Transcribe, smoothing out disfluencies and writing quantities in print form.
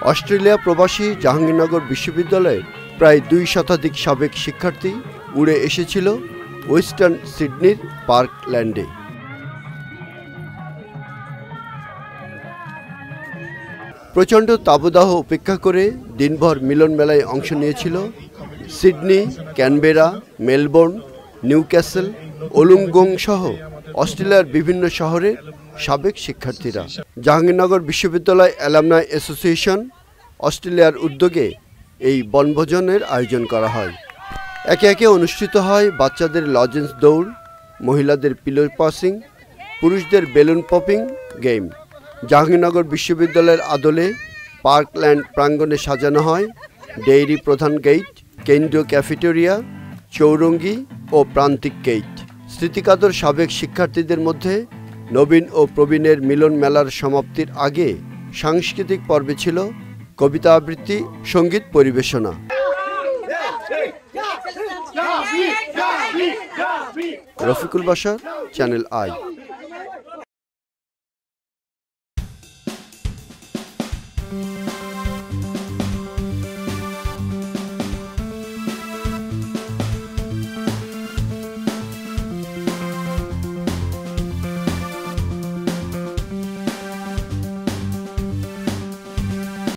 Australia প্রবাসী জাহাঙ্গীরনগর বিশ্ববিদ্যালয়ের প্রায় 2 শতাধিক সাবেক শিক্ষার্থী উড়ে এসেছিল ওয়েস্টার্ন সিডনির পার্কল্যান্ডে। প্রচণ্ড তাপদাহ উপেক্ষা করে দিনভর মিলন মেলায় অংশ নিয়েছিল Sydney, Canberra, Melbourne, Newcastle, Wollongong সহ অস্ট্রেলিয়ার বিভিন্ন শহরের সাবেক শিক্ষার্থীরা। জাহাঙ্গীরনগর বিশ্ববিদ্যালয় অ্যালামনাই অ্যাসোসিয়েশন অস্ট্রেলিয়ার উদ্যোগে এই বনভোজনের আয়োজন করা হয়। একে একে অনুষ্ঠিত হয় বাচ্চাদের লজেন্স দৌড়, মহিলাদের পিলো পাসিং, পুরুষদের বেলুন পপিং গেম। জাহাঙ্গীরনগর বিশ্ববিদ্যালয়ের আদলে পার্কল্যান্ড প্রাঙ্গণে সাজানো হয় ডেইরি প্রধান গেট, কেন্দ্রীয় ক্যাফেটেরিয়া, চৌরঙ্গি ও প্রান্তিক গেট। স্মৃতিকাতর সাবেক শিক্ষার্থীদের মধ্যে নবীন ও প্রবীণের মিলন মেলার সমাপ্তির আগে সাংস্কৃতিক পর্বে ছিল কবিতা আবৃত্তি, সঙ্গীত পরিবেশনা। Rafiqul Bashar, channel I.